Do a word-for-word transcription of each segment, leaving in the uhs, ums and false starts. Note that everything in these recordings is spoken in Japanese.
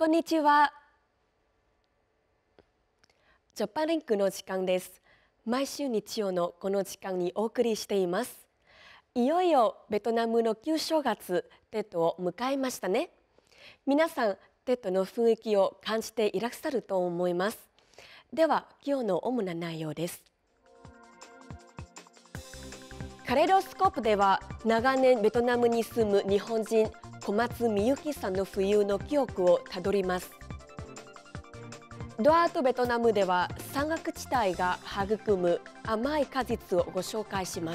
こんにちは。ジャパンリンクの時間です。毎週日曜のこの時間にお送りしています。いよいよベトナムの旧正月、テトを迎えましたね。皆さん、テトの雰囲気を感じていらっしゃると思います。では、今日の主な内容です。カレドスコープでは、長年ベトナムに住む日本人、小松美幸さんの冬の記憶をたどります。ドアートベトナムでは山岳地帯が育む甘い果実をご紹介します。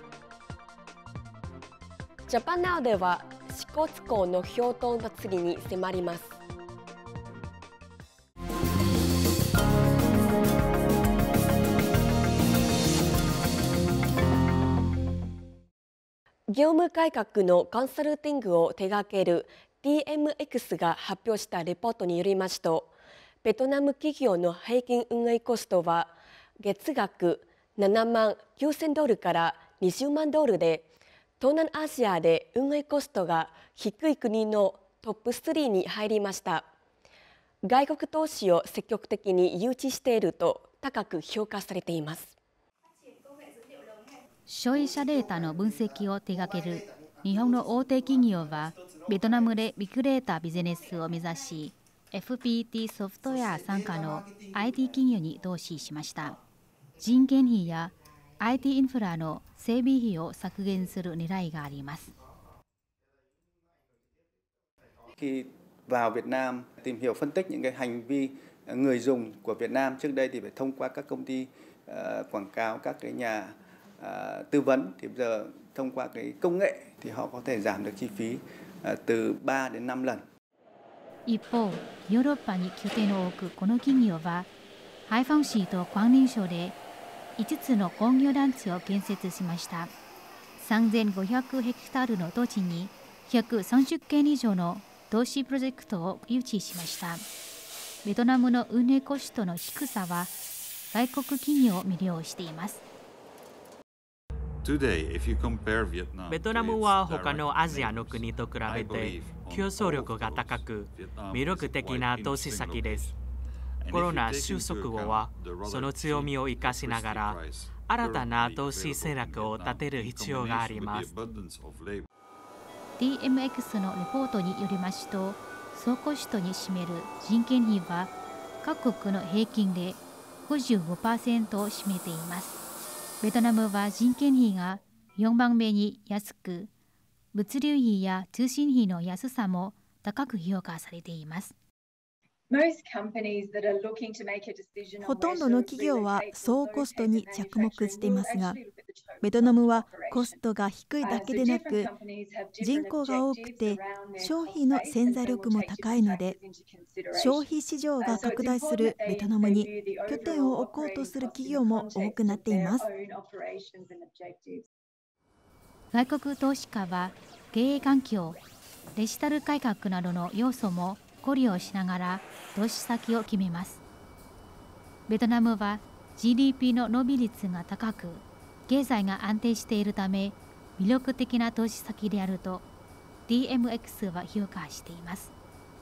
ジャパンナウでは支笏湖の氷濤祭りに迫ります。業務改革のコンサルティングを手掛ける ティーエムエックス が発表したレポートによりますと、ベトナム企業の平均運営コストは月額ななまんきゅうせんドルからにじゅうまんドルで、東南アジアで運営コストが低い国のトップスリーに入りました。外国投資を積極的に誘致していると高く評価されています。 消費者データの分析を手掛ける日本の大手企業は、ベトナムでビッグデータビジネスを目指し、エフピーティー ソフトウェア傘下の アイティー 企業に投資しました。人件費や アイティー インフラの整備費を削減する狙いがあります。 Khi vào Việt Nam tìm hiểu phân tích những cái hành vi người dùng của Việt Nam, trước đây thì phải thông qua các công ty quảng cáo, các cái nhà tư vấn, thì bây giờ thông qua cái công nghệ thì họ có thể giảm được chi phí từ ba đến năm lần。 一方、ヨーロッパに拠点を置くこの企業は、ハイファンシーと関連省でいつつの工業団地を建設しました。さんぜんごひゃくヘクタールの土地にひゃくさんじゅっけん以上の投資プロジェクトを誘致しました。ベトナムの運営コストの低さは外国企業を魅了しています。 ベトナムは他のアジアの国と比べて競争力が高く魅力的な投資先です。コロナ収束後はその強みを生かしながら新たな投資戦略を立てる必要があります。 ティーエムエックス のレポートによりますと、総コストに占める人件費は各国の平均で ごじゅうごパーセント を占めています。ベトナムは人件費がよんばんめに安く、物流費や通信費の安さも高く評価されています。 ほとんどの企業は総コストに着目していますが、ベトナムはコストが低いだけでなく、人口が多くて消費の潜在力も高いので、消費市場が拡大するベトナムに拠点を置こうとする企業も多くなっています。 外国投資家は経営環境、デジタル改革などの要素も考慮しながら投資先を決めます。ベトナムは ジーディーピー の伸び率が高く、経済が安定しているため魅力的な投資先であると ティーエムエックス は評価しています。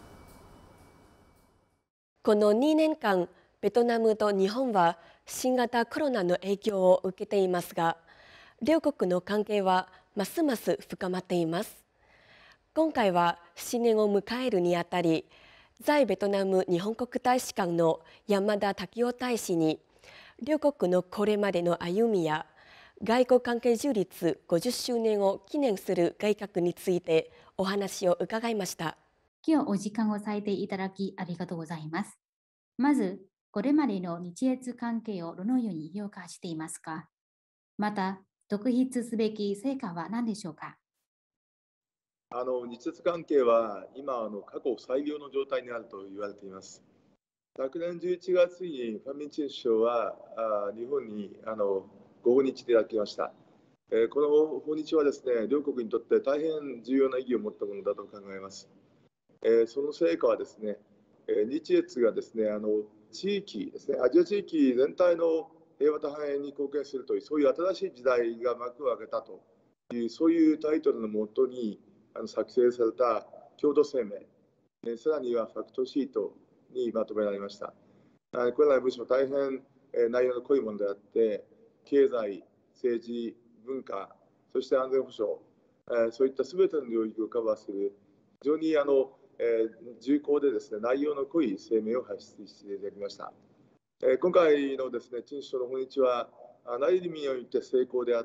このにねんかん、ベトナムと日本は新型コロナの影響を受けていますが、両国の関係はますます深まっています。今回は新年を迎えるにあたり、在ベトナム日本国大使館の山田武夫大使に、両国のこれまでの歩みや外交関係樹立ごじゅっしゅうねんを記念する改革についてお話を伺いました。 今日お時間を割いていただきありがとうございます。まず、これまでの日越関係をどのように評価していますか。また、特筆すべき成果は何でしょうか。 あの日越関係は今あの過去最良の状態にあると言われています。昨年じゅういちがつにファミン・チン首相はあ日本にあのご訪日いただきました。えー、この訪日はですね、両国にとって大変重要な意義を持ったものだと考えます。えー、その成果はですね、えー、日越がですね、あの地域ですね、アジア地域全体の平和と繁栄に貢献するという、そういう新しい時代が幕を開けたという、そういうタイトルのもとにあの作成された共同声明、 さらにはファクトシートにまとめられました。これらの文書は大変内容の濃いものであって、経済、政治、文化、そして安全保障、そういったすべての領域をカバーする、非常にあの重厚でですね、内容の濃い声明を発出していただきました。今回のですね、陳首相の訪日は、あらゆる意味において成功であって、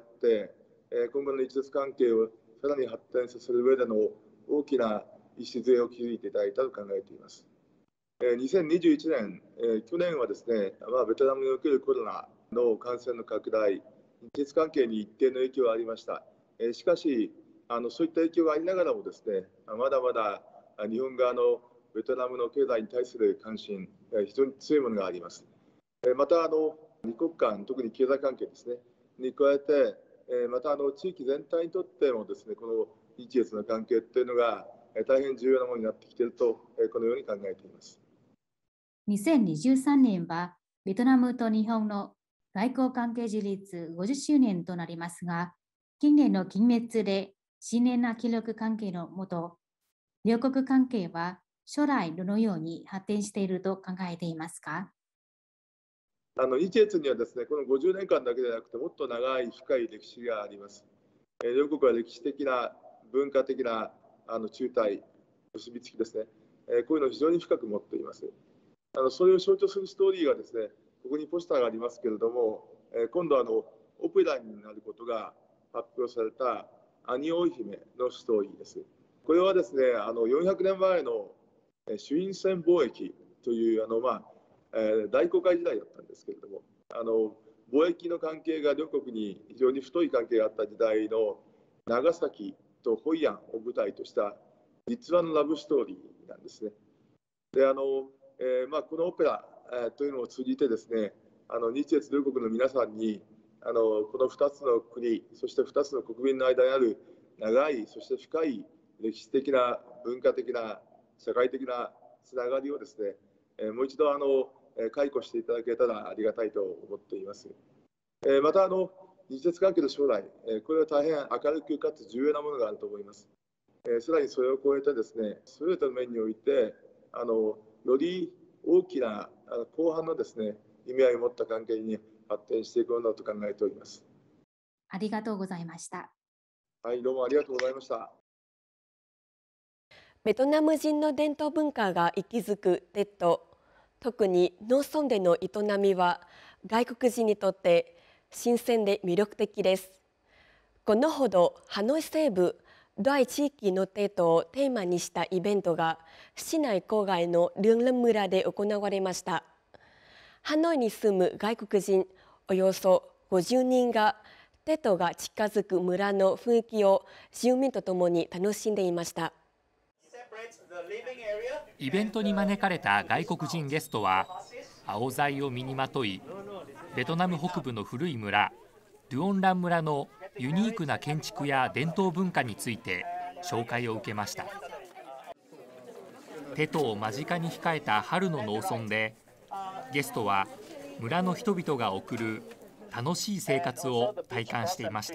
今後の日仏関係をさらに発展させる上での大きな礎を築いていただいたと考えています。にせんにじゅういちねん、去年はですね、まあ、ベトナムにおけるコロナの感染の拡大、日仏関係に一定の影響がありました。しかし、あのそういった影響がありながらもですね、まだまだ日本側のベトナムの経済に対する関心、非常に強いものがあります。またあの、二国間、特に経済関係ですね、に加えて、またあの地域全体にとってもですね、この日越の関係というのが大変重要なものになってきていると、このように考えています。 にせんにじゅうさんねんは、ベトナムと日本の外交関係樹立ごじゅっしゅうねんとなりますが、近年の緊密で深遠な協力関係のもと、両国関係は将来どのように発展していると考えていますか？ あの日越にはですね、このごじゅうねんかんだけでなくて、もっと長い深い歴史があります。えー、両国は歴史的な、文化的なあの中台、結びつきですね、えー、こういうのを非常に深く持っています。あのそれを象徴するストーリーがですね、ここにポスターがありますけれども、えー、今度あのオペラになることが発表されたアニオイ姫のストーリーです。これはですね、あのよんひゃくねんまえの朱印船貿易というあの、まあえー、大航海時代だったんですけれども、あの貿易の関係が両国に非常に太い関係があった時代の長崎とホイアンを舞台とした実話のラブストーリーなんですね。であの、えーまあ、このオペラ、えー、というのを通じてですね、あの日越両国の皆さんにあのこのふたつの国、そしてふたつの国民の間にある長い、そして深い歴史的な文化的な社会的なつながりをですね、えー、もう一度あの解雇していただけたらありがたいと思っています。えー、またあの日越関係の将来、えー、これは大変明るくかつ重要なものがあると思います。えー、さらにそれを超えてですね、すべての面においてあのより大きなあの広範のですね、意味合いを持った関係に発展していくものだと考えております。 ありがとうございました。 はい、どうもありがとうございました。 ベトナム人の伝統文化が息づく鉄道、特に農村での営みは外国人にとって新鮮で魅力的です。このほどハノイ西部大地域の鉄道をテーマにしたイベントが市内郊外のルンルン村で行われました。ハノイに住む外国人およそごじゅうにんが鉄道が近づく村の雰囲気を住民とともに楽しんでいました。 イベントに招かれた外国人ゲストは青材を身にまとい、ベトナム北部の古い村ドゥオンラン村のユニークな建築や伝統文化について紹介を受けました。テトを間近に控えた春の農村で、ゲストは村の人々が送る楽しい生活を体感していました。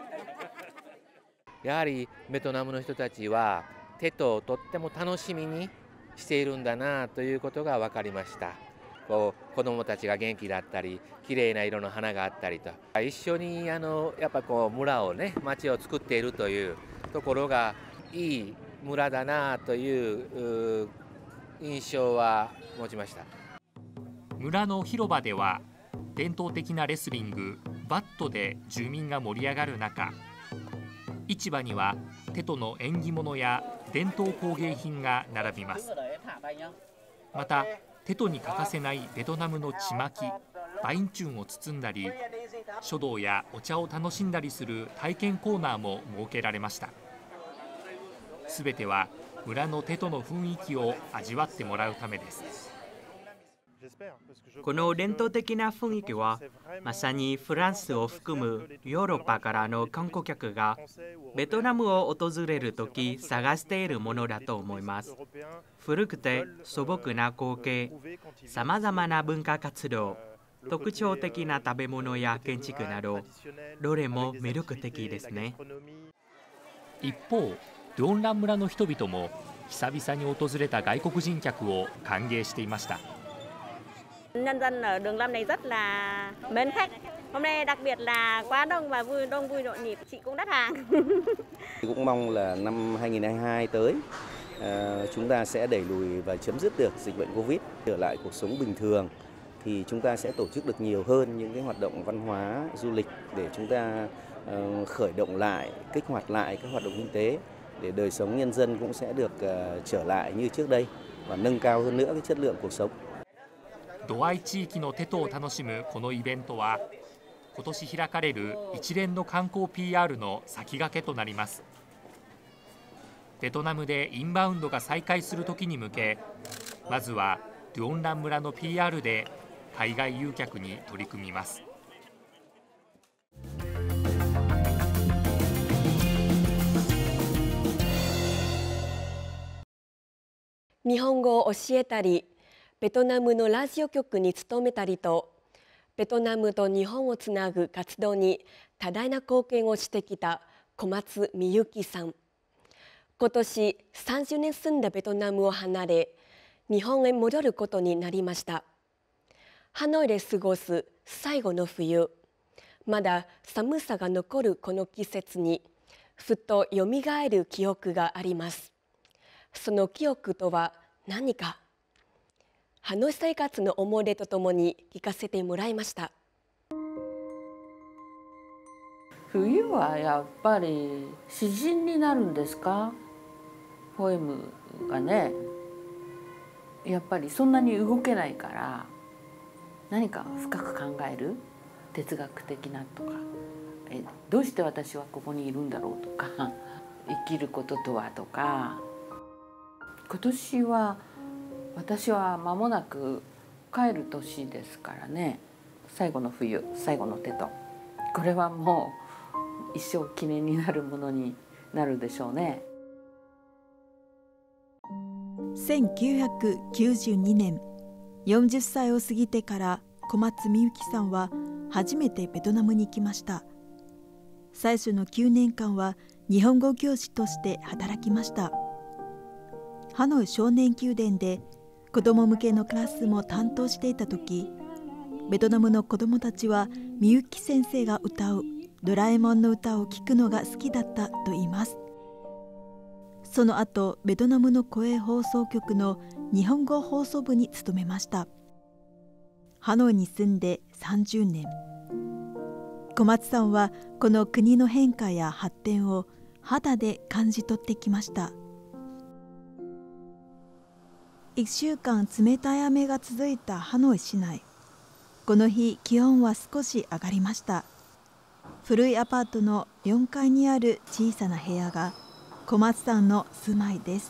やはりベトナムの人たちはテトをとっても楽しみにしているんだなということが分かりました。こう子どもたちが元気だったり、きれいな色の花があったりと、一緒にあのやっぱこう村をね、町を作っているというところがいい村だなという印象は持ちました。 村の広場では伝統的なレスリングバットで住民が盛り上がる中、市場にはテトの縁起物や伝統工芸品が並びます。またテトに欠かせないベトナムのちまきバインチュンを包んだり、書道やお茶を楽しんだりする体験コーナーも設けられました。すべては村のテトの雰囲気を味わってもらうためです。 この伝統的な雰囲気はまさにフランスを含むヨーロッパからの観光客がベトナムを訪れるとき探しているものだと思います。古くて素朴な光景、さまざまな文化活動、特徴的な食べ物や建築など、どれも魅力的ですね。 一方、ドゥオンラン村の人々も久々に訪れた外国人客を歓迎していました。 nhân dân ở Đường Lâm này rất là mến khách. Hôm nay đặc biệt là quá đông và vui đông vui nhộn nhịp, chị cũng đắt hàng. Cũng mong là năm hai nghìn không trăm hai mươi hai tới chúng ta sẽ đẩy lùi và chấm dứt được dịch bệnh Covid, trở lại cuộc sống bình thường thì chúng ta sẽ tổ chức được nhiều hơn những cái hoạt động văn hóa, du lịch để chúng ta khởi động lại, kích hoạt lại các hoạt động kinh tế để đời sống nhân dân cũng sẽ được trở lại như trước đây và nâng cao hơn nữa cái chất lượng cuộc sống. ドアイ地域のテトを楽しむこのイベントは今年開かれる一連の観光 ピーアール の先駆けとなります。ベトナムでインバウンドが再開する時に向け、まずはデュオンラン村の ピーアール で海外誘客に取り組みます。 日本語を教えたり、ベトナムのラジオ局に勤めたりと、ベトナムと日本をつなぐ活動に多大な貢献をしてきた小松美幸さん。今年さんじゅうねん住んだベトナムを離れ、日本へ戻ることになりました。ハノイで過ごす最後の冬、まだ寒さが残るこの季節に、ふとよみがえる記憶があります。その記憶とは何か。ハノイ生活の思い出とともに聞かせてもらいました。 冬はやっぱり詩人になるんですか？ポエムがね、やっぱりそんなに動けないから何か深く考える、哲学的なとか、えどうして私はここにいるんだろうとか、生きることとはとか。今年は私は間もなく帰る年ですからね。最後の冬、最後のテト、これはもう一生記念になるものになるでしょうね。 せんきゅうひゃくきゅうじゅうにねん、よんじゅっさいを過ぎてから小松美幸さんは初めてベトナムに行きました。最初のきゅうねんかんは日本語教師として働きました。ハノイ少年宮殿で子ども向けのクラスも担当していた時、ベトナムの子どもたちはみゆき先生が歌うドラえもんの歌を聴くのが好きだったと言います。その後ベトナムの公営放送局の日本語放送部に勤めました。ハノイに住んでさんじゅうねん。小松さんはこの国の変化や発展を肌で感じ取ってきました。いっしゅうかん冷たい雨が続いたハノイ市内。この日気温は少し上がりました。古いアパートのよんかいにある小さな部屋が小松さんの住まいです。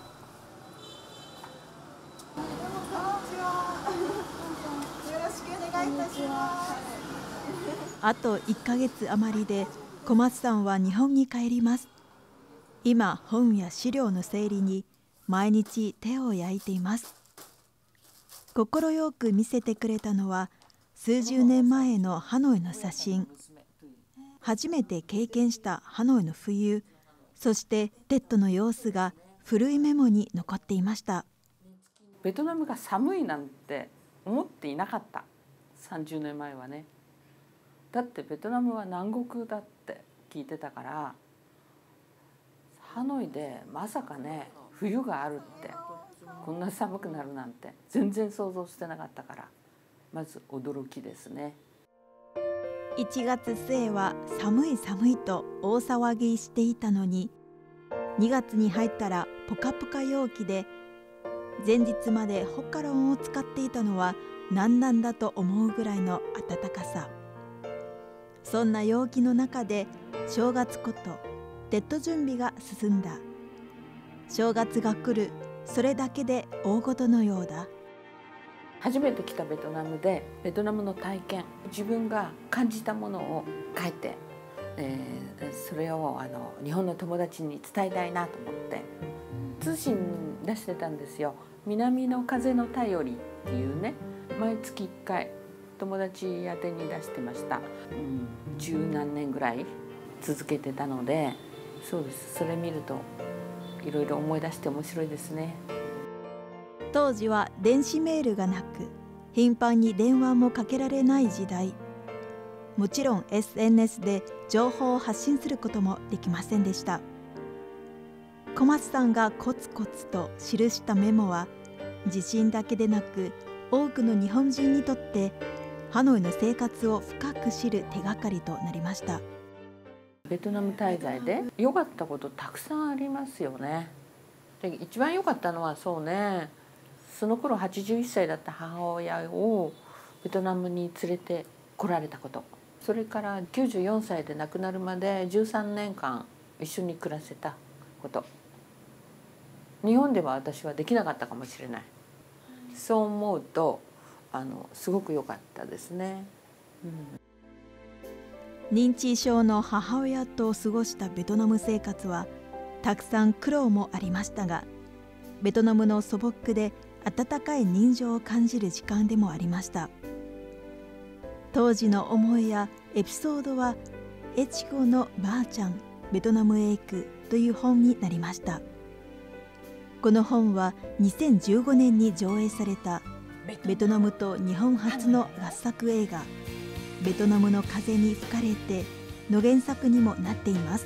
あといっかげつ余りで小松さんは日本に帰ります。今本や資料の整理に毎日手を焼いています。心よく見せてくれたのは数十年前のハノイの写真。初めて経験したハノイの冬、そしてテッドの様子が古いメモに残っていました。 ベトナムが寒いなんて思っていなかった。さんじゅうねんまえはね。だってベトナムは南国だって聞いてたから、ハノイでまさかね冬があるって、こんな寒くなるなんて全然想像してなかったから、まず驚きですね。 いちがつ末は寒い寒いと大騒ぎしていたのに、にがつに入ったらポカポカ陽気で、前日までホッカロンを使っていたのは何なんだと思うぐらいの暖かさ。そんな陽気の中で正月ことテッド準備が進んだ。正月が来る、それだけで大事のようだ。 初めて来たベトナムでベトナムの体験、自分が感じたものを書いて、えー、それをあの日本の友達に伝えたいなと思って通信出してたんですよ。南の風の便りっていうね、毎月いっかい友達宛てに出してました。うん、十何年ぐらい続けてたので、そうです。それ見るといろいろ思い出して面白いですね。 当時は電子メールがなく、頻繁に電話もかけられない時代。もちろん エスエヌエス で情報を発信することもできませんでした。小松さんがコツコツと記したメモは、地震だけでなく多くの日本人にとってハノイの生活を深く知る手がかりとなりました。 ベトナム滞在で良かったことたくさんありますよね。で一番良かったのはそうね、その頃はちじゅういっさいだった母親をベトナムに連れて来られたこと、それからきゅうじゅうよんさいで亡くなるまでじゅうさんねんかん一緒に暮らせたこと。日本では私はできなかったかもしれない。そう思うとあのすごく良かったですね。 うん、認知症の母親と過ごしたベトナム生活はたくさん苦労もありましたが、ベトナムの素朴で温かい人情を感じる時間でもありました。当時の思いやエピソードは「越後のばあちゃんベトナムへ行く」という本になりました。この本はにせんじゅうごねんに上映されたベトナムと日本初の合作映画「ベトナムの風に吹かれて」の原作にもなっています。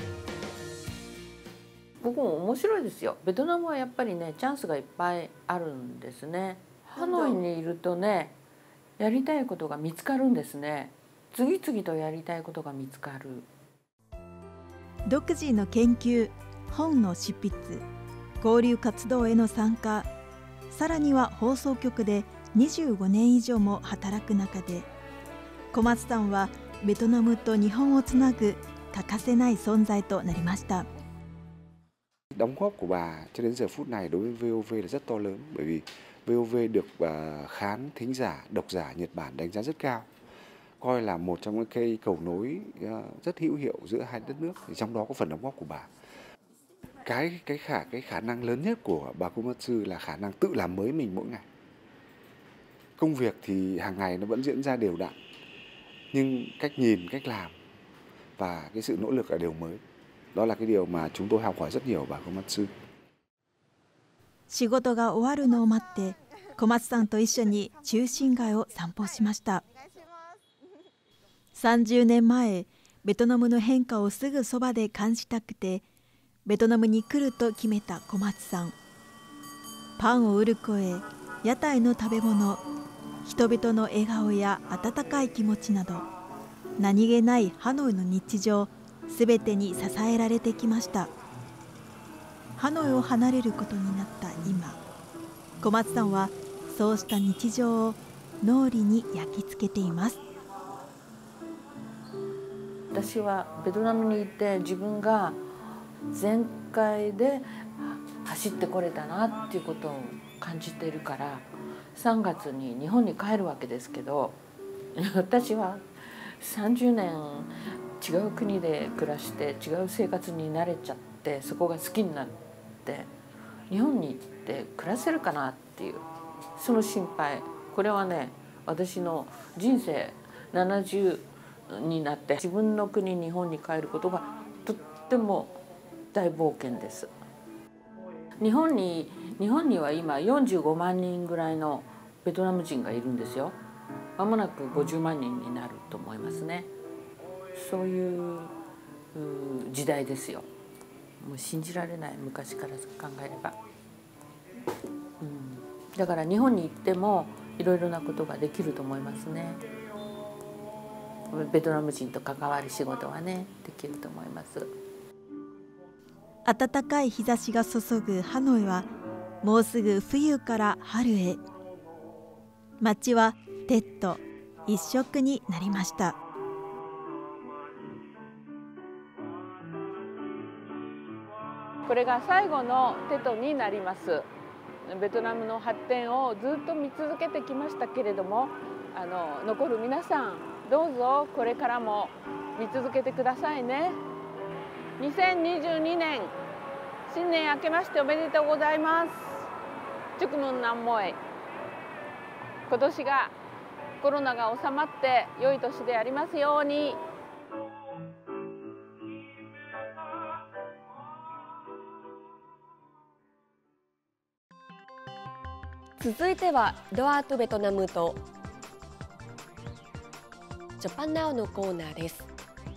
僕も面白いですよ。ベトナムはやっぱりねチャンスがいっぱいあるんですね。ハノイにいるとねやりたいことが見つかるんですね。次々とやりたいことが見つかる。 独自の研究、本の執筆、交流活動への参加、さらには放送局でにじゅうごねん以上も働く中で、小松さんはベトナムと日本をつなぐ欠かせない存在となりました。 Đóng góp của bà cho đến giờ phút này đối với vê o vê là rất to lớn, bởi vì vê o vê được khán thính giả, độc giả Nhật Bản đánh giá rất cao, coi là một trong những cây cầu nối rất hữu hiệu giữa hai đất nước. Trong đó có phần đóng góp của bà. Cái cái khả cái khả năng lớn nhất của bà Komatsu là khả năng tự làm mới mình mỗi ngày. Công việc thì hàng ngày nó vẫn diễn ra đều đặn, nhưng cách nhìn, cách làm và cái sự nỗ lực là đều mới. Đó là cái điều mà chúng tôi học hỏi rất nhiều ở bà Komatsu. 仕事が終わるのを待って小松さんと一緒に中心街を散歩しました。さんじゅうねんまえ、ベトナムの変化をすぐそばで感じたくてベトナムに来ると決めた小松さん。パンを売る声、屋台の食べ物、人々の笑顔や温かい気持ちなど、何気ないハノイの日常すべてに支えられてきました。ハノイを離れることになった今、小松さんはそうした日常を脳裏に焼き付けています。 私はベトナムにいて自分が全開で走ってこれたなっていうことを感じているから、さんがつに日本に帰るわけですけど、私はさんじゅうねん違う国で暮らして違う生活に慣れちゃって、そこが好きになって日本に行って暮らせるかなっていうその心配、これはね私の人生ななじゅうになって自分の国日本に帰ることがとっても大冒険です。日本に日本には今よんじゅうごまんにんぐらいのベトナム人がいるんですよ。まもなくごじゅうまんにんになると思いますね。そういう時代ですよ。もう信じられない、昔から考えれば、うん、だから日本に行ってもいろいろなことができると思いますね。ベトナム人と関わる仕事はねできると思います。 暖かい日差しが注ぐハノイはもうすぐ冬から春へ。街はテッド一色になりました。 これが最後のテトになります。ベトナムの発展をずっと見続けてきましたけれども、あの残る皆さんどうぞこれからも見続けてくださいね。にせんにじゅうにねん新年明けましておめでとうございます。Chúc mừng năm mới。今年がコロナが収まって良い年でありますように。 続いてはドアートベトナムとジャパンナウのコーナーです。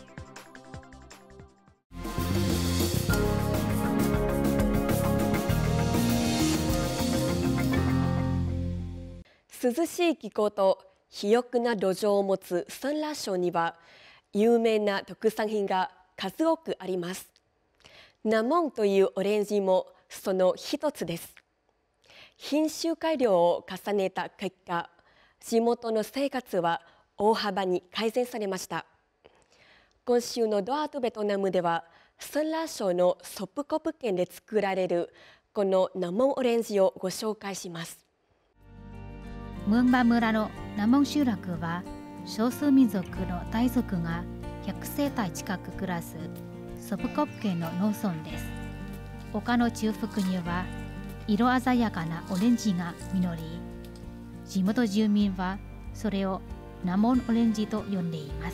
涼しい気候と肥沃な土壌を持つサンラー省には有名な特産品が数多くあります。ナモンというオレンジもその一つです。品種改良を重ねた結果、地元の生活は大幅に改善されました。今週のドアートベトナムでは、サンラー省のソプコプ県で作られるこのナモンオレンジをご紹介します。 ムンバ村のナモン集落は、少数民族の大族がひゃくせいたい近く暮らすソプコプ県の農村です。丘の中腹には色鮮やかなオレンジが実り、地元住民はそれをナモンオレンジと呼んでいます。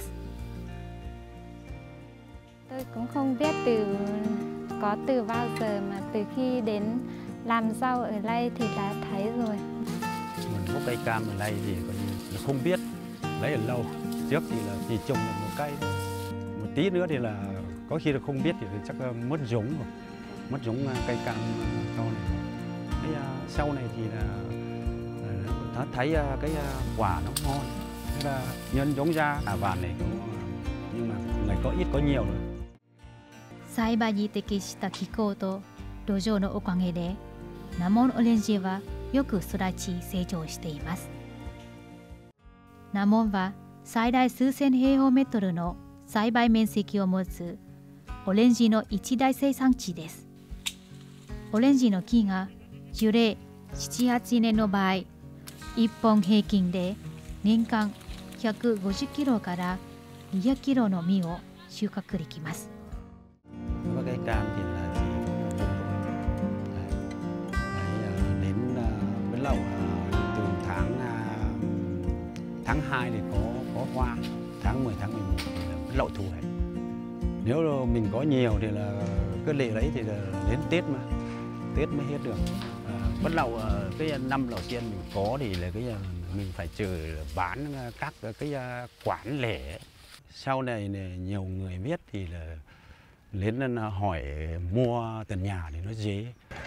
Tôi cũng không biết từ có từ bao giờ mà từ khi đến làm rau ở đây thì đã thấy rồi. Mình có cây cam ở đây thì là không biết, lấy ở lâu. Trước thì là chỉ trồng một cây thôi. Một tí nữa thì là có khi là không biết thì chắc mất giống rồi, mất giống cây cam to này. Cái sau này thì là thấy cái quả nó ngon, thế là nhân giống ra à vàng này có, nhưng mà ngày có ít có nhiều rồi. 栽培に適した気候と土壌のおかげでナモンオレンジはよく育ち成長しています。ナモンは最大数千平方メートルの栽培面積を持つオレンジの一大生産地です。オレンジの木が樹齢ななはちねんの場合、いっぽん平均で年間ひゃくごじゅっキロからにひゃくキロの実を収穫できます。 Cây cam thì là chỉ một vụ thôi. Đấy, đến với lậu từ tháng tháng hai thì có có hoa, tháng mười tháng mười một thì là lậu thu hoạch. Nếu mình có nhiều thì là cứ lệ đấy thì là đến Tết mà Tết mới hết được. À, bắt lậu cái năm đầu tiên mình có thì là cái mình phải chờ bán các cái quán lẻ. Sau này nhiều người biết thì là đến hỏi mua từ nhà thì nó dễ.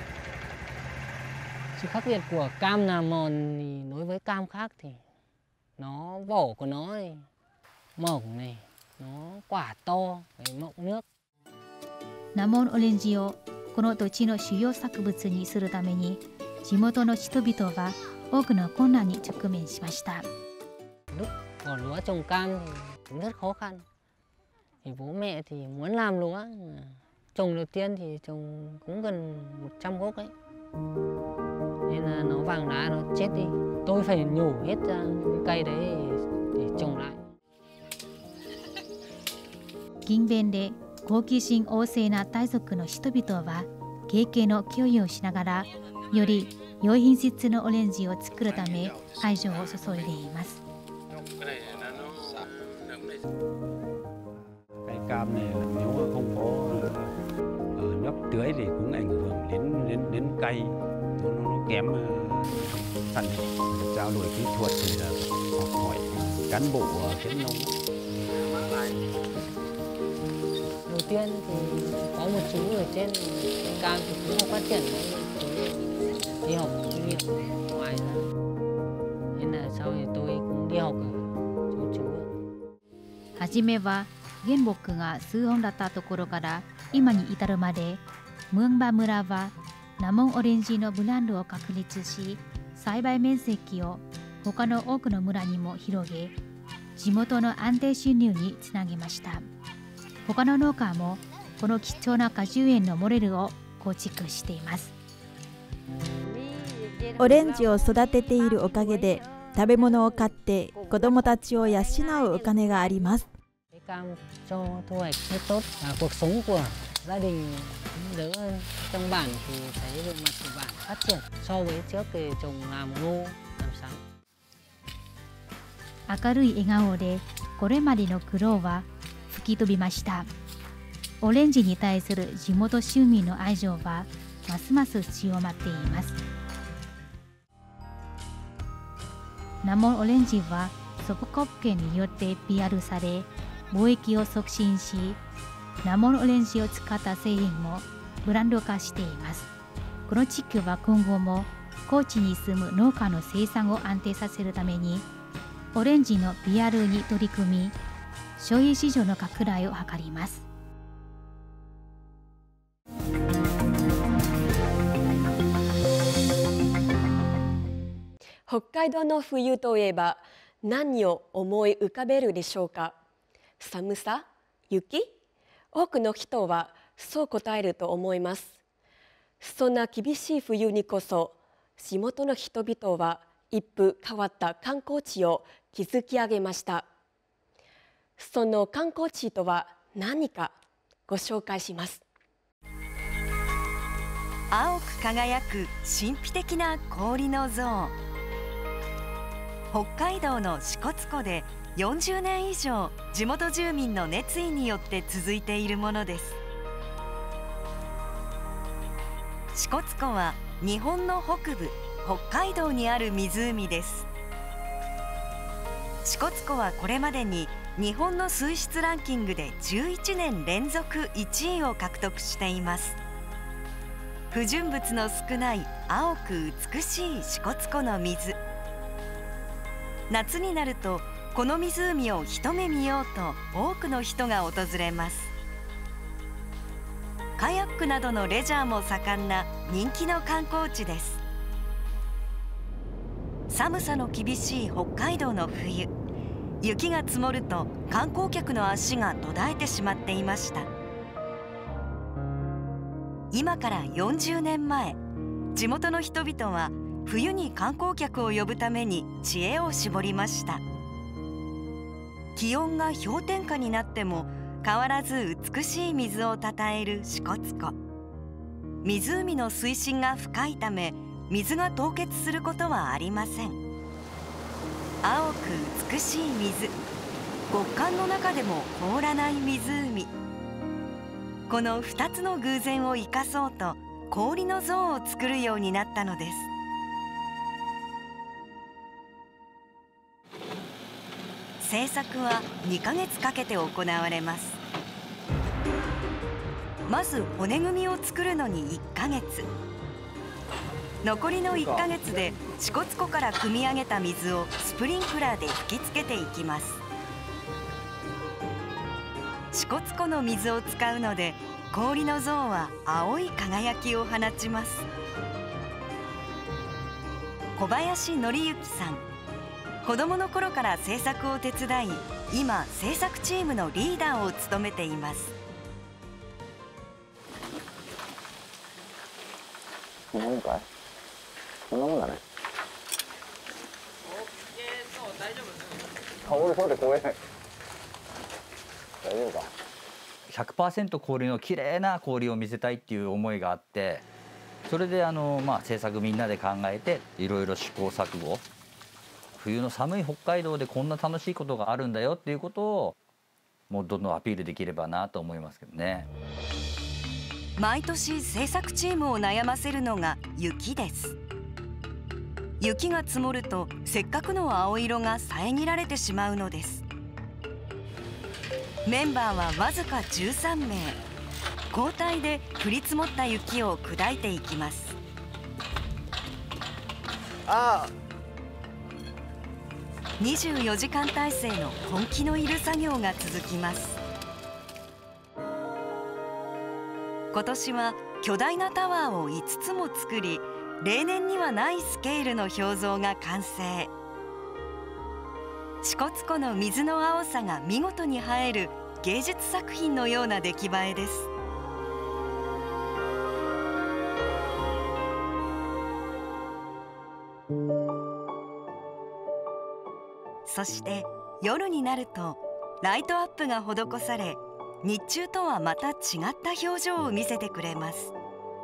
Sự khác biệt của cam Nà Mòn thì đối với cam khác thì nó vỏ của nó thì mỏng này, nó quả to, phải mọng nước. ナモンオレンジをこの土地の主要作物にするために地元の人々は多くの困難に直面しました。 Lúc bỏ lúa trồng cam thì rất khó khăn. Thì bố mẹ thì muốn làm lúa, trồng đầu tiên thì trồng cũng gần một trăm gốc ấy, nên là nó vàng lá nó chết đi. Tôi phải nhổ hết ra những cây đấy để, để trồng lại. 勤勉で好奇心旺盛な大族の人々は経験の共有をしながらより良い品質のオレンジを作るため愛情を注いでいます。 Cam này nếu không có uh, nước tưới thì cũng ảnh hưởng đến đến đến cây, nó, nó kém sản lượng. Trao đổi kỹ thuật thì là học hỏi cán bộ khuyến nông. Đầu tiên thì có một chú ở trên cam thì cũng không phát triển đấy, đi học kinh nghiệm ngoài ra, nên là sau thì tôi cũng đi học ở chỗ chú. 初めは原木が数本だったところから今に至るまでムンバ村はナモンオレンジのブランドを確立し栽培面積を他の多くの村にも広げ地元の安定収入につなげました。他の農家もこの貴重な果樹園のモデルを構築しています。 オレンジを育てているおかげで食べ物を買って子どもたちを養うお金があります。 Cam cho thu hoạch rất tốt và cuộc sống của gia đình cũng đỡ hơn. Trong bản thì thấy về mặt của bản phát triển so với trước thì trồng làm ngô, làm sắn. 明るい笑顔でこれまでの苦労は吹き飛びました。オレンジに対する地元住民の愛情はますます強まっています。 ナモンオレンジはソブコップ券によって ピーアール され、貿易を促進し、ナモンオレンジを使った製品もブランド化しています。この地区は今後も高知に住む農家の生産を安定させるために、オレンジの ピーアール に取り組み、消費市場の拡大を図ります。 北海道の冬といえば何を思い浮かべるでしょうか。寒さ、雪？多くの人はそう答えると思います。そんな厳しい冬にこそ、地元の人々は一風変わった観光地を築き上げました。その観光地とは何かご紹介します。 青く輝く神秘的な氷の像。北海道の支笏湖でよんじゅうねん以上地元住民の熱意によって続いているものです。支笏湖は日本の北部北海道にある湖です。支笏湖はこれまでに日本の水質ランキングでじゅういちねん連続いちいを獲得しています。不純物の少ない青く美しい支笏湖の水。夏になるとこの湖を一目見ようと多くの人が訪れます。カヤックなどのレジャーも盛んな人気の観光地です。寒さの厳しい北海道の冬、雪が積もると観光客の足が途絶えてしまっていました。今からよんじゅうねんまえ、地元の人々は冬に観光客を呼ぶために知恵を絞りました。気温が氷点下になっても変わらず美しい水をたたえる支笏湖。湖の水深が深いため水が凍結することはありません。青く美しい水、極寒の中でも凍らない湖。このふたつの偶然を生かそうと氷の像を作るようになったのです。制作はにかげつかけて行われます。まず骨組みを作るのにいっかげつ、残りのいっかげつで支笏湖から汲み上げた水をスプリンクラーで吹きつけていきます。支笏湖の水を使うので氷の像は青い輝きを放ちます。小林則之さん、子どもの頃から制作を手伝い、今制作チームのリーダーを務めています。 こんなもんかい？こんなもんだね。倒れそうで怖い。大丈夫か？ ひゃくパーセント 氷のきれいな氷を見せたいっていう思いがあって、それであの、まあ、制作みんなで考えていろいろ試行錯誤、冬の寒い北海道でこんな楽しいことがあるんだよっていうことをもうどんどんアピールできればなと思いますけどね。 毎年制作チームを悩ませるのが雪です。雪が積もるとせっかくの青色が遮られてしまうのです。メンバーはわずかじゅうさんめい、交代で降り積もった雪を砕いていきます。 ああ、 にじゅうよじかん体制の根気のいる作業が続きます。今年は巨大なタワーをいつつも作り、例年にはないスケールの表像が完成。支笏湖の水の青さが見事に映える芸術作品のような出来栄えです。そして夜になるとライトアップが施され、日中とはまた違った表情を見せてくれます。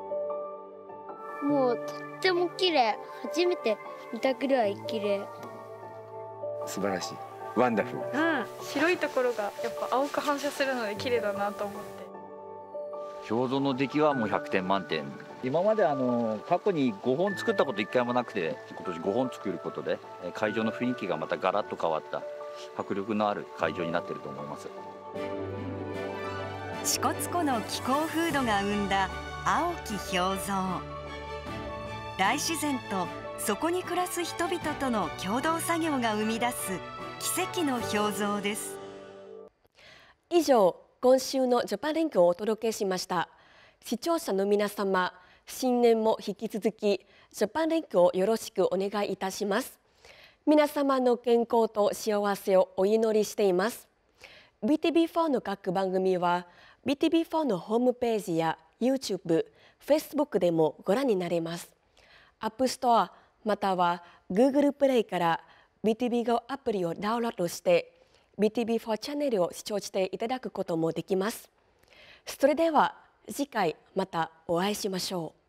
もうとっても綺麗、初めて見たくらい綺麗。 素晴らしい、ワンダフル。 うん、白いところがやっぱ青く反射するので綺麗だなと思って。 表像の出来はもうひゃくてん満点今まであの過去にごほん作ったこといっかいもなくて、今年ごほん作ることで会場の雰囲気がまたガラッと変わった迫力のある会場になっていると思います。 支笏湖の気候風土が生んだ青き氷像、大自然とそこに暮らす人々との共同作業が生み出す奇跡の氷像です。 以上、今週のジャパンリンクをお届けしました。視聴者の皆様、新年も引き続きジャパンリンクをよろしくお願いいたします。皆様の健康と幸せをお祈りしています。ビーティービーフォー の各番組は ビーティービーフォー のホームページや YouTube、Facebook でもご覧になれます。App Store または Google プレイから ビーティービー ゴー アプリをダウンロードして ビーティービーフォー チャンネルを視聴していただくこともできます。それでは次回またお会いしましょう。